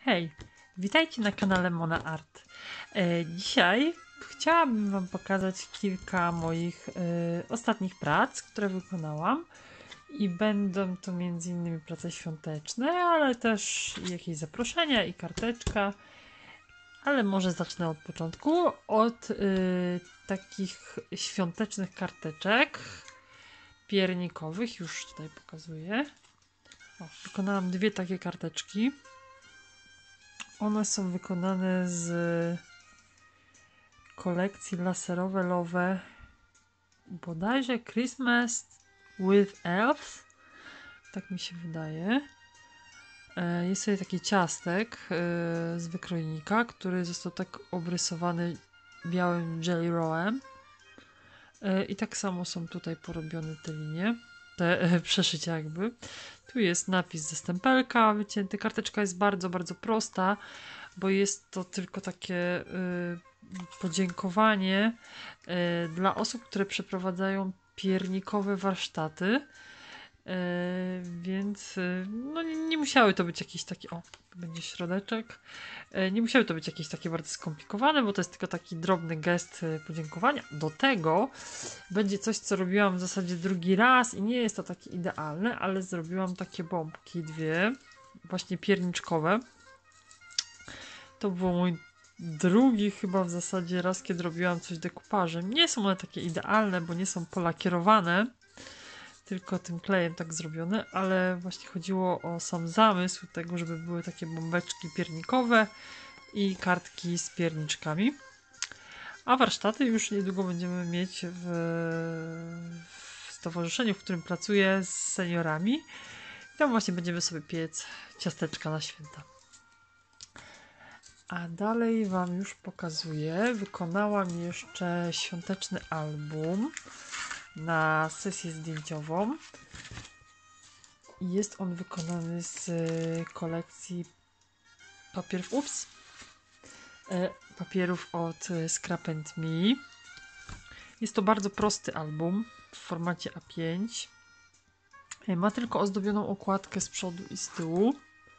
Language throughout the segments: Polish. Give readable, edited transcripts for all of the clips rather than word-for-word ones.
Hej, witajcie na kanale Mona Art. Dzisiaj chciałabym Wam pokazać kilka moich ostatnich prac, które wykonałam. I będą to m.in. prace świąteczne, ale też jakieś zaproszenia i karteczka. Ale może zacznę od początku. Od takich świątecznych karteczek piernikowych. Już tutaj pokazuję. Wykonałam dwie takie karteczki. One są wykonane z kolekcji laserowe Love, bodajże Christmas with Elves, tak mi się wydaje. Jest tutaj taki ciastek z wykrojnika, który został tak obrysowany białym jelly rollem. I tak samo są tutaj porobione te linie, te przeszycia jakby. Tu jest napis ze stempelka wycięty. Karteczka jest bardzo, bardzo prosta, bo jest to tylko takie podziękowanie dla osób, które przeprowadzają piernikowe warsztaty. Więc no nie musiały to być jakieś takie, o, będzie środeczek, nie musiały to być jakieś takie bardzo skomplikowane, bo to jest tylko taki drobny gest podziękowania. Do tego będzie coś, co robiłam w zasadzie drugi raz i nie jest to takie idealne, ale zrobiłam takie bombki dwie, właśnie pierniczkowe. To był mój drugi chyba w zasadzie raz, kiedy robiłam coś dekupażem. Nie są one takie idealne, bo nie są polakierowane, tylko tym klejem tak zrobione, ale właśnie chodziło o sam zamysł tego, żeby były takie bombeczki piernikowe i z pierniczkami. A warsztaty już niedługo będziemy mieć w stowarzyszeniu, w którym pracuję z seniorami. I tam właśnie będziemy sobie piec ciasteczka na święta. A dalej Wam już pokazuję. Wykonałam jeszcze świąteczny album na sesję zdjęciową. Jest on wykonany z kolekcji papierów od Scrap & Me. Jest to bardzo prosty album w formacie A5. Ma tylko ozdobioną okładkę z przodu i z tyłu.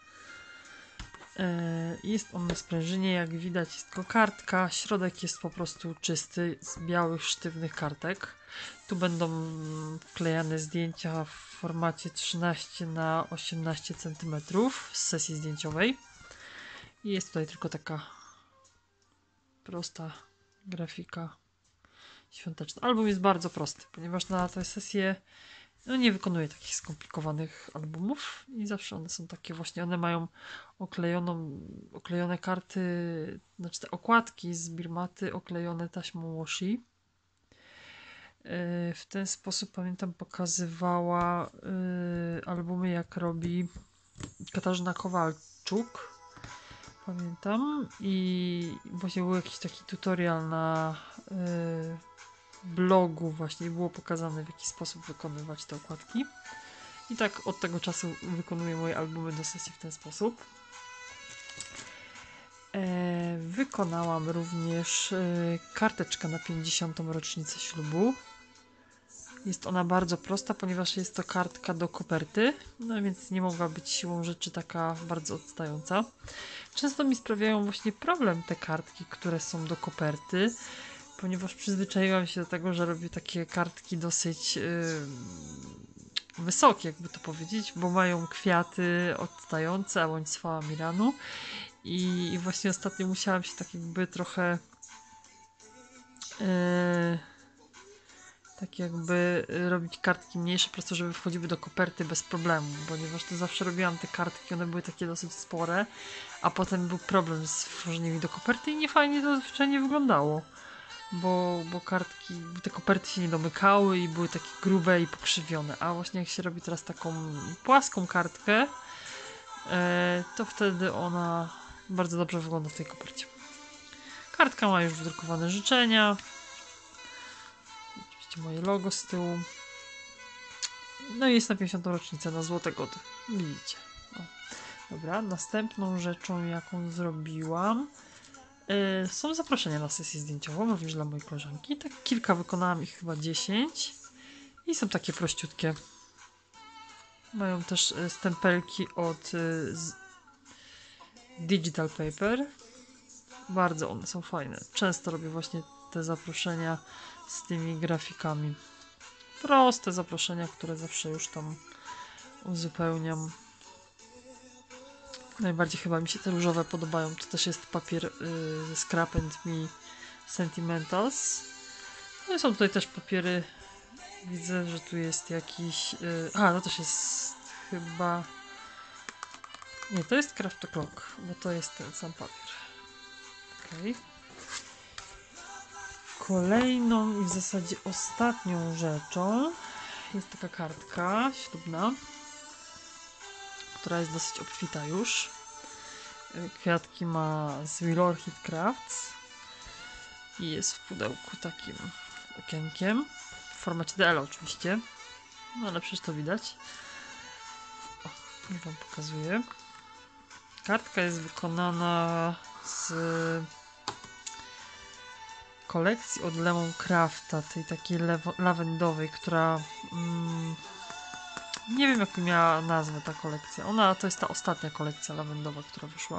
Jest on na sprężynie, jak widać jest kokardka, środek jest po prostu czysty z białych sztywnych kartek. Tu będą wklejane zdjęcia w formacie 13 na 18 cm z sesji zdjęciowej. I jest tutaj tylko taka prosta grafika świąteczna. Album jest bardzo prosty, ponieważ na tę sesję nie wykonuję takich skomplikowanych albumów i zawsze one są takie właśnie, one mają oklejone karty, znaczy te okładki z birmaty oklejone taśmą washi. W ten sposób pamiętam pokazywała albumy, jak robi Katarzyna Kowalczuk. Pamiętam i właśnie był jakiś taki tutorial na blogu właśnie było pokazane, w jaki sposób wykonywać te okładki. I tak od tego czasu wykonuję moje albumy do sesji w ten sposób. Wykonałam również karteczkę na 50. rocznicę ślubu. Jest ona bardzo prosta, ponieważ jest to kartka do koperty, no więc nie mogła być siłą rzeczy taka bardzo odstająca. Często mi sprawiają właśnie problem te kartki, które są do koperty, ponieważ przyzwyczaiłam się do tego, że robię takie kartki dosyć wysokie, jakby to powiedzieć, bo mają kwiaty odstające, bądź z Miranu. I właśnie ostatnio musiałam się tak jakby trochę tak jakby robić kartki mniejsze, po prostu żeby wchodziły do koperty bez problemu, ponieważ to zawsze robiłam te kartki, one były takie dosyć spore, a potem był problem z włożeniem do koperty i nie fajnie to zwyczajnie wyglądało, bo te koperty się nie domykały i były takie grube i pokrzywione, a właśnie jak się robi teraz taką płaską kartkę, to wtedy ona bardzo dobrze wygląda w tej kopercie. Kartka ma już wydrukowane życzenia. Oczywiście moje logo z tyłu. No i jest na 50. rocznicę, na złote gody. Widzicie. O. Dobra, następną rzeczą, jaką zrobiłam, są zaproszenia na sesję zdjęciową, również dla mojej koleżanki. Tak kilka wykonałam, ich chyba 10. I są takie prościutkie. Mają też stempelki od digital paper. Bardzo one są fajne. Często robię właśnie te zaproszenia z tymi grafikami. Proste zaproszenia, które zawsze już tam uzupełniam. Najbardziej chyba mi się te różowe podobają. To też jest papier ze Scrap and Me Sentimentals. No i są tutaj też papiery. Widzę, że tu jest jakiś... to też jest chyba... Nie, to jest Craft Clock, bo to jest ten sam papier. Okej. Kolejną i w zasadzie ostatnią rzeczą jest taka kartka ślubna, która jest dosyć obfita już. Kwiatki ma z Will Orchid Crafts i jest w pudełku takim okienkiem w formacie DL oczywiście, no ale przecież to widać. O, już wam pokazuję. Kartka jest wykonana z kolekcji od Lemon Crafta, tej takiej lawendowej, która nie wiem jak miała nazwę ta kolekcja. Ona to jest ta ostatnia kolekcja lawendowa, która wyszła.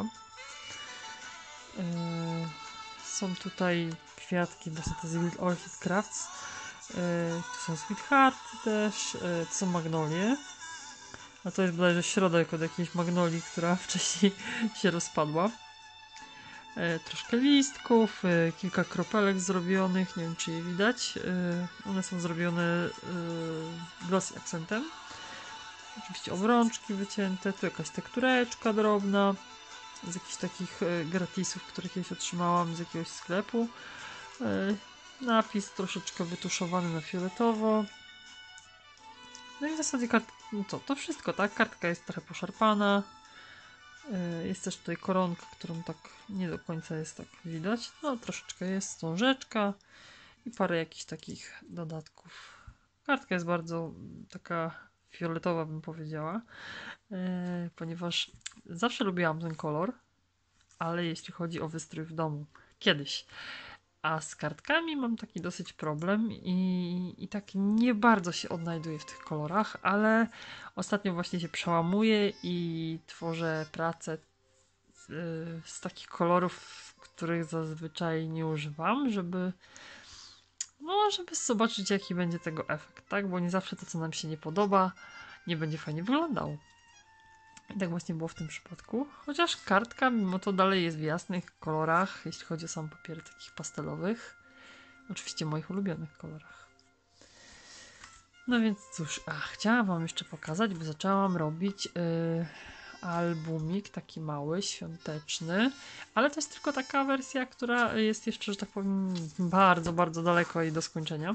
Są tutaj kwiatki właśnie te z Wild Orchid Crafts. Tu są Sweetheart też, to są magnolie. A to jest bodajże środek od jakiejś magnolii, która wcześniej się rozpadła. Troszkę listków, kilka kropelek zrobionych, nie wiem czy je widać. One są zrobione glossy akcentem. Oczywiście obrączki wycięte, tu jakaś tektureczka drobna z jakichś takich gratisów, które kiedyś otrzymałam z jakiegoś sklepu. Napis troszeczkę wytuszowany na fioletowo. No i w zasadzie to wszystko, tak? Kartka jest trochę poszarpana. Jest też tutaj koronka, którą tak nie do końca jest tak widać. No troszeczkę jest wstążeczka i parę jakichś takich dodatków. Kartka jest bardzo taka fioletowa, bym powiedziała, ponieważ zawsze lubiłam ten kolor, ale jeśli chodzi o wystrój w domu, kiedyś. A z kartkami mam taki dosyć problem i tak nie bardzo się odnajduję w tych kolorach, ale ostatnio właśnie się przełamuję i tworzę pracę z takich kolorów, których zazwyczaj nie używam, żeby zobaczyć jaki będzie tego efekt, tak? Bo nie zawsze to, co nam się nie podoba, nie będzie fajnie wyglądało. I tak właśnie było w tym przypadku. Chociaż kartka mimo to dalej jest w jasnych kolorach, jeśli chodzi o sam papier takich pastelowych. Oczywiście moich ulubionych kolorach. No więc cóż, chciałam wam jeszcze pokazać, bo zaczęłam robić albumik taki mały, świąteczny, ale to jest tylko taka wersja, która jest jeszcze, że tak powiem, bardzo, bardzo daleko i do skończenia.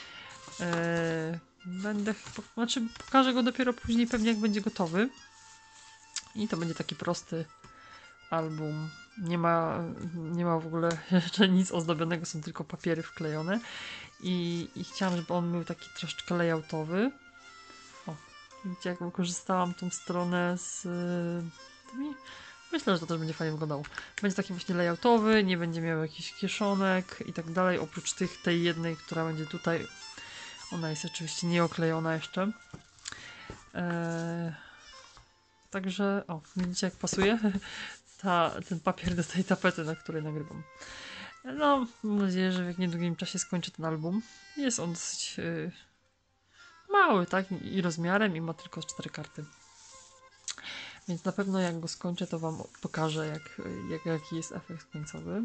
Pokażę go dopiero później, pewnie jak będzie gotowy. I to będzie taki prosty album. Nie ma w ogóle jeszcze nic ozdobionego, są tylko papiery wklejone. I chciałam, żeby on był taki troszeczkę layoutowy. O, widzicie, jak wykorzystałam tą stronę z tymi. Myślę, że to też będzie fajnie wyglądało. Będzie taki właśnie layoutowy, nie będzie miał jakichś kieszonek i tak dalej, oprócz tej jednej, która będzie tutaj. Ona jest oczywiście nieoklejona jeszcze. Także, widzicie jak pasuje ten papier do tej tapety, na której nagrywam. No, mam nadzieję, że w jak niedługim czasie skończę ten album. Jest on dosyć mały, tak? I rozmiarem, i ma tylko 4 karty. Więc na pewno jak go skończę, to wam pokażę, jaki jest efekt końcowy.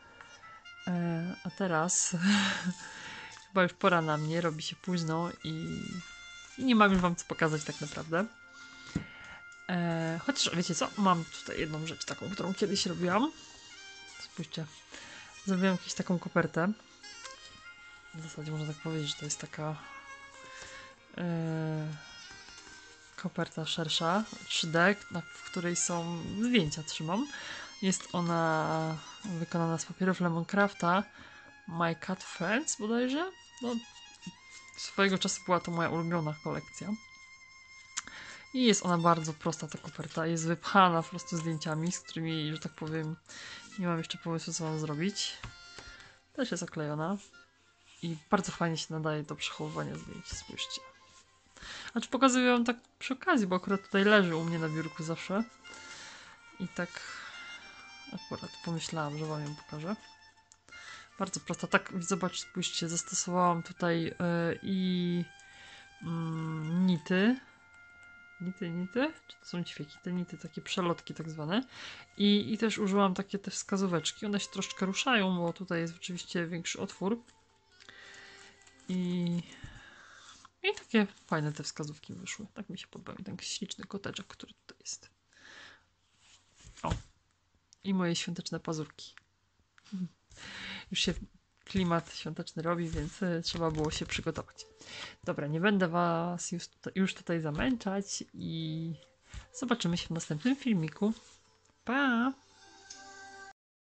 A teraz chyba już pora na mnie, robi się późno i nie mam już wam co pokazać tak naprawdę. Chociaż wiecie co? Mam tutaj jedną rzecz taką, którą kiedyś robiłam. Spójrzcie. Zrobiłam jakąś taką kopertę. W zasadzie można tak powiedzieć, że to jest taka koperta szersza, 3D, w której są zdjęcia, trzymam. Jest ona wykonana z papierów Lemon Crafta My Cat Friends bodajże. No, swojego czasu była to moja ulubiona kolekcja. I jest ona bardzo prosta, ta koperta. Jest wypchana po prostu zdjęciami, z którymi, że tak powiem, nie mam jeszcze pomysłu, co mam zrobić. Też jest oklejona. I bardzo fajnie się nadaje do przechowywania zdjęć, spójrzcie. Znaczy pokazuję ją tak przy okazji, bo akurat tutaj leży u mnie na biurku zawsze. I tak Akurat pomyślałam, że wam ją pokażę. Bardzo prosta. Tak, zobacz, spójrzcie, zastosowałam tutaj i nity. Nity? Czy to są ćwieki? Te nity, takie przelotki tak zwane. I też użyłam takie te wskazóweczki. One się troszeczkę ruszają, bo tutaj jest oczywiście większy otwór. I takie fajne te wskazówki wyszły. Tak mi się podoba. I ten śliczny koteczek, który tutaj jest. O. I moje świąteczne pazurki. Już się klimat świąteczny robi, więc trzeba było się przygotować. Dobra, nie będę was już tutaj zamęczać i zobaczymy się w następnym filmiku. Pa!